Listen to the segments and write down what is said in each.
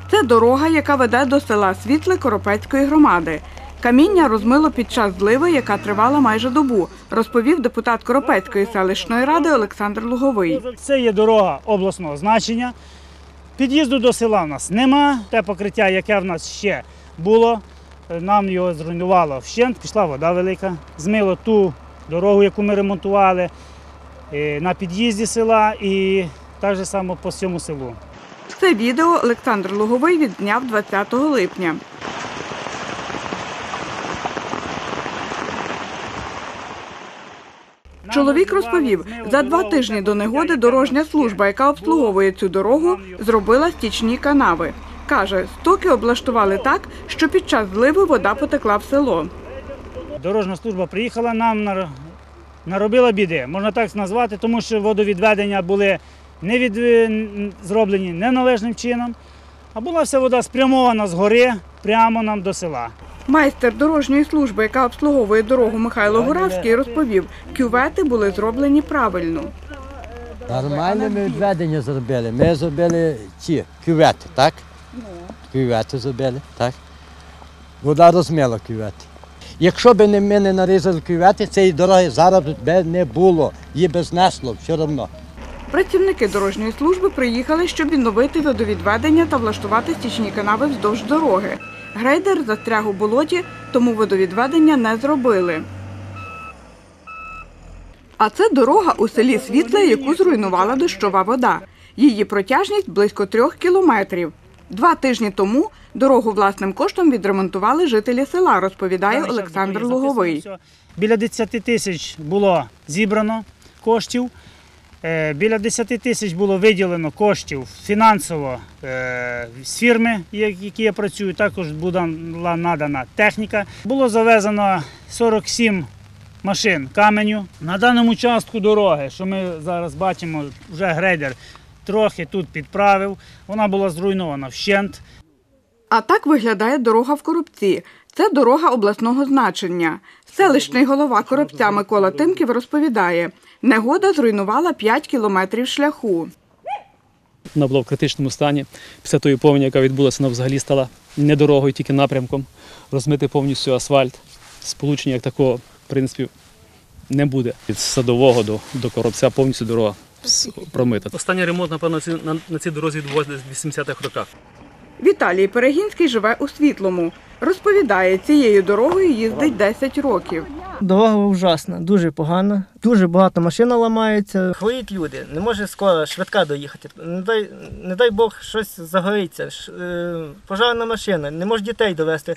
Це дорога, яка веде до села Світле Коропецької громади. Каміння розмило під час зливи, яка тривала майже добу, розповів депутат Коропецької селищної ради Олександр Луговий. Це є дорога обласного значення. Під'їзду до села в нас нема. Те покриття, яке в нас ще було, нам його зруйнувало вщент, пішла вода велика, змило ту дорогу, яку ми ремонтували на під'їзді села і так само по всьому селу. Це відео Олександр Луговий відзняв 20 липня. Чоловік розповів, за 2 тижні до негоди дорожня служба, яка обслуговує цю дорогу, зробила стічні канави. Каже, стоки облаштували так, що під час зливи вода потекла в село. Дорожня служба приїхала, нам наробила біди, можна так назвати, тому що водовідведення були зроблені неналежним чином, а була вся вода спрямована згори прямо нам до села. Майстер дорожньої служби, яка обслуговує дорогу, Михайло Гуравський, розповів, кювети були зроблені правильно. Нормальне ми відведення зробили. Ми зробили ті кювети, так? Кювети зробили, так? Вода розмила кювети. Якщо б ми не нарізали кювети, цієї дороги зараз б не було. Її б знесло все одно. Працівники дорожньої служби приїхали, щоб відновити водовідведення та влаштувати стічні канави вздовж дороги. Грейдер застряг у болоті, тому водовідведення не зробили. А це дорога у селі Світле, яку зруйнувала дощова вода. Її протяжність близько 3 кілометрів. 2 тижні тому дорогу власним коштом відремонтували жителі села, розповідає Олександр Луговий. Біля 10 тисяч було зібрано коштів, біля 10 тисяч було виділено коштів фінансово з фірми, які я працюю, також була надана техніка. Було завезено 47 машин каменю. На даному частку дороги, що ми зараз бачимо, вже грейдер трохи тут підправив, вона була зруйнована вщент. А так виглядає дорога в Коробці. Це дорога обласного значення. Селищний голова Коробця Микола Тимків розповідає, негода зруйнувала 5 кілометрів шляху. Вона була в критичному стані. Після тої повені, яка відбулася, вона взагалі стала не дорогою, тільки напрямком. Розмити повністю асфальт. Сполучення як такого, в принципі, не буде. Від Садового до Коробця повністю дорога промита. Останній ремонт, напевно, на цій дорозі відбувався в 80-х роках. Віталій Перегінський живе у Світлому. Розповідає, цією дорогою їздить 10 років. Дорога ужасна, дуже погана, дуже багато машин ламається. Хворіють люди, не може скоро швидка доїхати. Не дай Бог, щось загориться, пожарна машина, не може дітей довести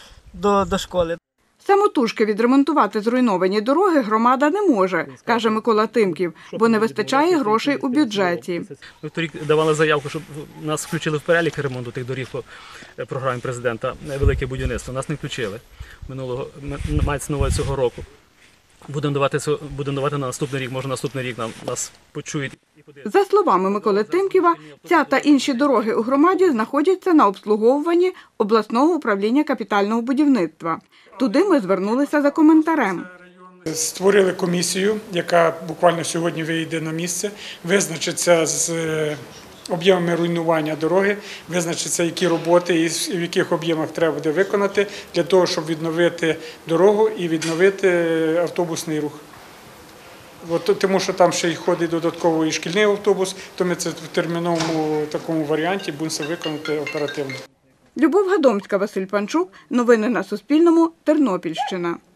до школи. Самотужки відремонтувати зруйновані дороги громада не може, каже Микола Тимків, бо не вистачає грошей у бюджеті. Ми торік давали заявку, щоб нас включили в перелік ремонту тих доріг по програмі президента «Велике будівництво». Нас не включили. Мається на увазі цього року. Будемо давати на наступний рік, може наступний рік нас почують. За словами Миколи Тимківа, ця та інші дороги у громаді знаходяться на обслуговуванні обласного управління капітального будівництва. Туди ми звернулися за коментарем. Створили комісію, яка буквально сьогодні вийде на місце, визначиться з об'ємами руйнування дороги, визначиться, які роботи і в яких об'ємах треба буде виконати, для того, щоб відновити дорогу і відновити автобусний рух. Тому що там ще й ходить додатково і шкільний автобус, то ми це в терміновому такому варіанті будемо це виконати оперативно. Любов Гадомська, Василь Панчук. Новини на Суспільному. Тернопільщина.